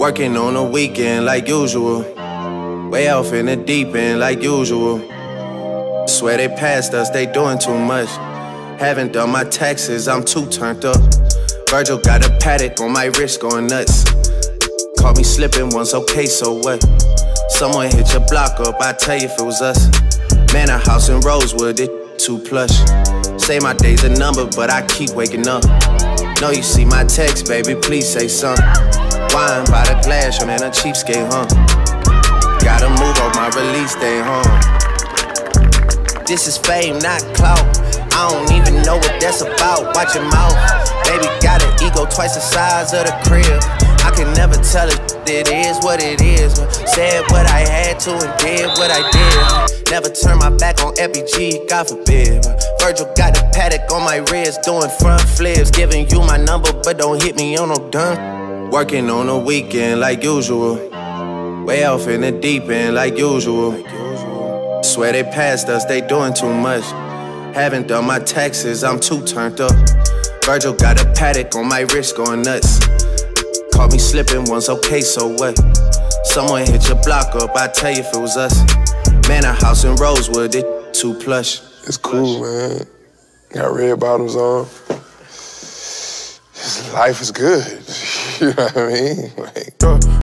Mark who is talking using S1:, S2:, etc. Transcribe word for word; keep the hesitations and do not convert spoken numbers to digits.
S1: Working on the weekend like usual. Way off in the deep end like usual. Swear they passed us, they doing too much. Haven't done my taxes, I'm too turned up. Virgil got a paddock on my wrist going nuts. Caught me slipping once, okay, so what? Someone hit your block up, I tell you if it was us. Man, a house in Rosewood, it too plush. Say my day's a number, but I keep waking up. Know you see my text, baby, please say something. Wine by the glass, your man a cheapskate, huh? Gotta move on my release day, huh? This is fame, not clout. I don't even know what that's about. Watch your mouth. Baby got an ego twice the size of the crib. I can never tell it, it is what it is. Said what I had to and did what I did. Never turn my back on F B G, God forbid. Virgil got a paddock on my wrist, doing front flips. Giving you my number, but don't hit me on no dun. Working on the weekend like usual. Way off in the deep end like usual. Swear they passed us, they doing too much. Haven't done my taxes, I'm too turned up. Virgil got a paddock on my wrist going nuts. Caught me slipping once, okay, so what? Someone hit your block up, I tell you if it was us. Man, a house in Rosewood, it too plush.
S2: It's cool, man. Got red bottoms on. Life is good. You know what I mean? Like,